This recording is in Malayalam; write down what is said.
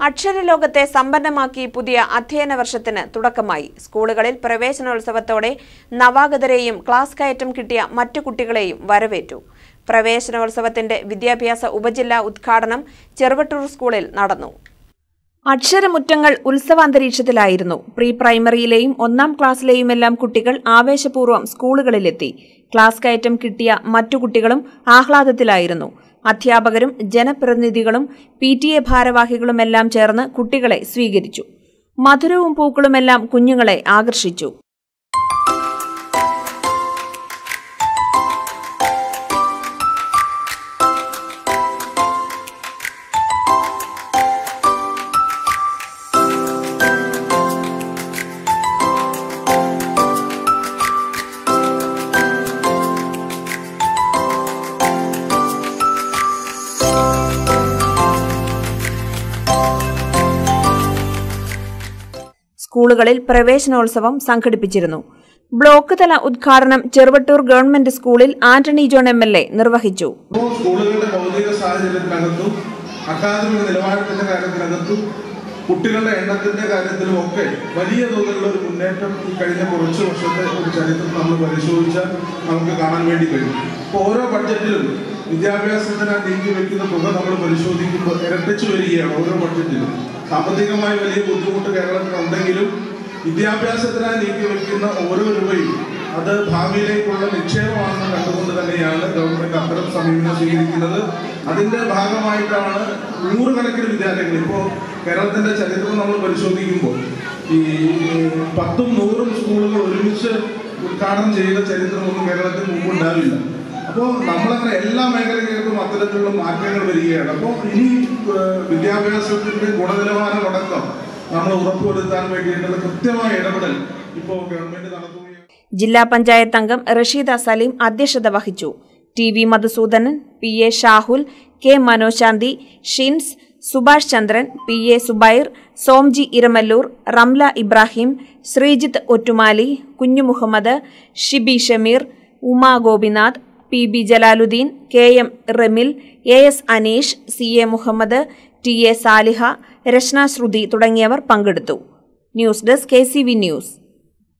അക്ഷരലോകത്തെ സമ്പന്നമാക്കി പുതിയ അധ്യയന വർഷത്തിന് തുടക്കമായി. സ്കൂളുകളിൽ പ്രവേശനോത്സവത്തോടെ നവാഗതരെയും ക്ലാസ് കയറ്റം കിട്ടിയ മറ്റു കുട്ടികളെയും വരവേറ്റു. പ്രവേശനോത്സവത്തിന്റെ വിദ്യാഭ്യാസ ഉപജില്ലാ ഉദ്ഘാടനം ചെറുവട്ടൂർ സ്കൂളിൽ നടന്നു. അക്ഷരമുറ്റങ്ങൾ ഉത്സവാന്തരീക്ഷത്തിലായിരുന്നു. പ്രീ പ്രൈമറിയിലെയും 1ാം ക്ലാസ്സിലെയുമെല്ലാം കുട്ടികൾ ആവേശപൂർവ്വം സ്കൂളുകളിലെത്തി. ക്ലാസ് കയറ്റം കിട്ടിയ മറ്റു കുട്ടികളും ആഹ്ലാദത്തിലായിരുന്നു. അധ്യാപകരും ജനപ്രതിനിധികളും PTA ഭാരവാഹികളുമെല്ലാം ചേർന്ന് കുട്ടികളെ സ്വീകരിച്ചു. മധുരവും പൂക്കളുമെല്ലാം കുഞ്ഞുങ്ങളെ ആകർഷിച്ചു. സ്കൂളുകളിൽ പ്രവേശനോത്സവം സംഘടിപ്പിച്ചിരുന്നു. ബ്ലോക്ക് തല ഉദ്ഘാടനം ചെറുവട്ടൂർ ഗവൺമെന്റ് സ്കൂളിൽ ആന്റണി ജോൺ MLA നിർവഹിച്ചു. സ്കൂളുകളുടെ ഭൗതിക സാഹചര്യത്തിനകത്തും അക്കാദമിക നിലവാരത്തിന്റെ കാര്യത്തിനകത്തും കുട്ടികളുടെ എണ്ണത്തിന്റെ കാര്യത്തിലും ഒക്കെ വലിയ തോതിലുള്ള ഒരു മുന്നേറ്റം ഈ കഴിഞ്ഞ കുറച്ച് വർഷത്തെ ഒരു ചരിത്രം നമ്മൾ പരിശോധിച്ചാൽ നമുക്ക് കാണാൻ വേണ്ടി കഴിയും. ഇപ്പോൾ ഓരോ ബഡ്ജറ്റിലും വിദ്യാഭ്യാസത്തിന് നീക്കി വയ്ക്കുന്ന തുക നമ്മൾ പരിശോധിക്കുമ്പോൾ ഇരട്ടിച്ചു വരികയാണ്. ഓരോ ബഡ്ജറ്റിലും സാമ്പത്തികമായി വലിയ ബുദ്ധിമുട്ട് കേരളത്തിനുണ്ടെങ്കിലും വിദ്യാഭ്യാസത്തിനായി നീക്കി വയ്ക്കുന്ന ഓരോ രൂപയും അത് ഭാവിയിലേക്കുള്ള നിക്ഷേപമാണെന്ന് കണ്ടുകൊണ്ട് തന്നെയാണ് ഗവൺമെന്റ് അത്തരം സമീപനം സ്വീകരിക്കുന്നത്. അതിന്റെ ഭാഗമായിട്ടാണ് നൂറുകണക്കിന് വിദ്യാലയങ്ങൾ ഇപ്പോൾ കേരളത്തിന്റെ ചരിത്രം നമ്മൾ പരിശോധിക്കുമ്പോൾ ഈ 10ഉം 100ഉം സ്കൂളുകൾ ഒരുമിച്ച് ഉദ്ഘാടനം ചെയ്ത ചരിത്രമൊന്നും കേരളത്തിൽ മുമ്പുണ്ടാവില്ല. അപ്പോൾ നമ്മളങ്ങനെ എല്ലാ മേഖലകൾക്കും അത്തരത്തിലുള്ള മാറ്റങ്ങൾ വരികയാണ്. അപ്പോൾ ഇനി വിദ്യാഭ്യാസത്തിന്റെ ഗുണനിലവാരം അടക്കം നമ്മൾ ഉറപ്പുവരുത്താൻ വേണ്ടിയിട്ടുള്ള കൃത്യമായ ഇടപെടൽ ഇപ്പോൾ ഗവൺമെന്റ് നടത്തുകയാണ്. ജില്ലാ പഞ്ചായത്ത് അംഗം റഷീദ സലീം അധ്യക്ഷത വഹിച്ചു. TV Madhusoodanan, PA Shahul, K മനോശാന്തി, Shins, Subhash ചന്ദ്രൻ, PA സുബൈർ, സോംജി ഇരമല്ലൂർ, റംല ഇബ്രാഹിം, ശ്രീജിത്ത് ഒറ്റുമാലി, കുഞ്ഞു Muhammad, Shibi Shameer, Uma Gopinath, PB Jalaluddin, KM റെമിൽ, AS Aneesh, CA Muhammad, TA Saliha, Rasna Shruthi തുടങ്ങിയവർ പങ്കെടുത്തു. News desk KCV news.